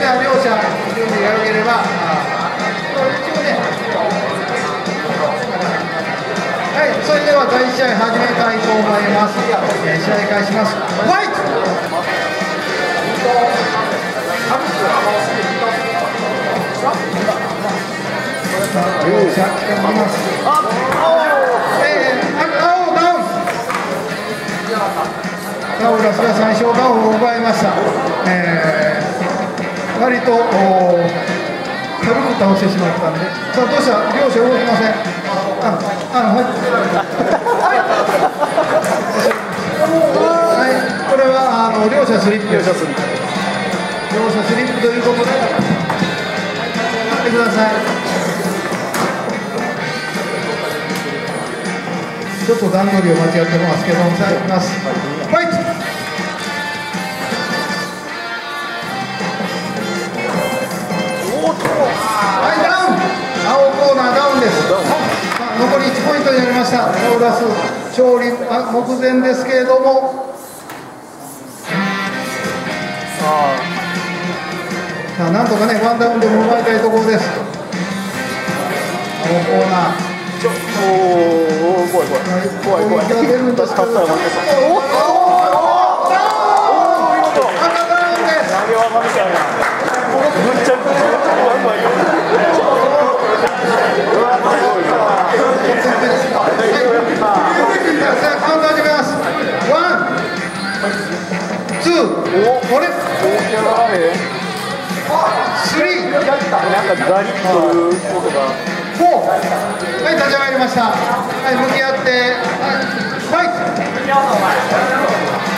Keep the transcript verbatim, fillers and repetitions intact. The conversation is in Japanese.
では両者準備が良ければ、一応ね、はい、それではだいいち試合始めたいと思います。えー、試合開始します。ファイト。両者来ております。えー、青ダウン。ダウラスが最初ダウンを奪いました。えー、割と軽く倒してしまったんで、さあどうした、両者動きません。あ、あの、はい。はい、これはあの両者スリップです。両者スリップということで、待ってください。ちょっと段取りを間違ってますけども、さあいきます。ファイト。はい、ダウン。青コーナーダウンです。残りいちポイントになりました。ダウラス勝利目前ですけれども、さあなんとかねワンダウンでも奪いたいところです。青コーナー。 ちょっとおお怖い怖い怖い怖い。私勝ったら負けそう。おおおお赤ダウンです。投げ技みたいな。むっちゃ怖い怖い。 カウント始めます。ワン、ツー、これ、スリー、 なんかガリッということが。 フォー、はい、立ち上がりました。はい、向き合って、はい、ファイト。